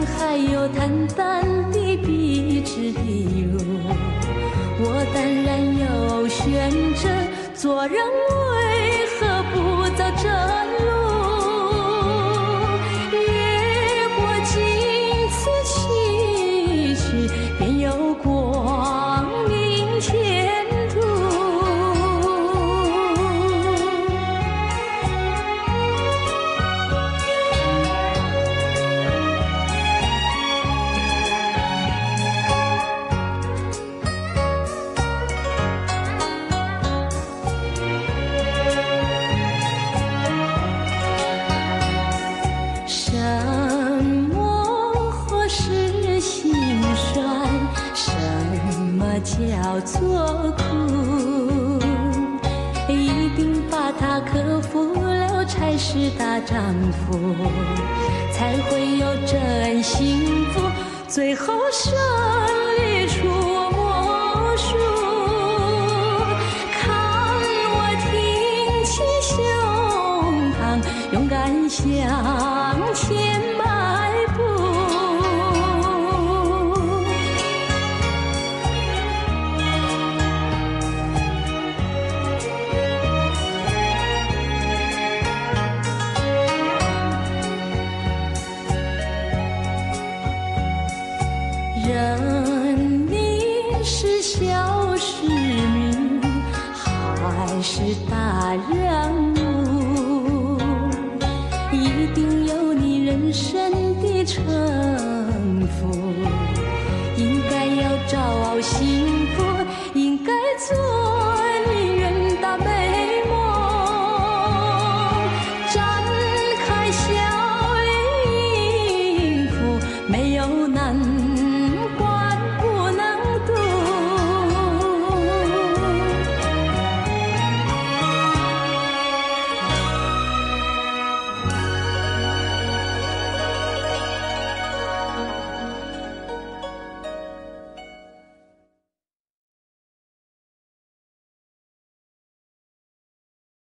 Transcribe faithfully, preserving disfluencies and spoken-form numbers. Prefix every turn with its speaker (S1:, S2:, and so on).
S1: 还有坦荡的笔直的路，我当然有选择，做人为何不走这路？越过荆棘崎岖，便有光明前途。叫做苦，一定把它克服了才是大丈夫，才会有真幸福，最后胜利出魔术。看我挺起胸膛，勇敢向前迈步。人民是小市民还是大人物，一定有你人生的城府，应该要找幸福，应该做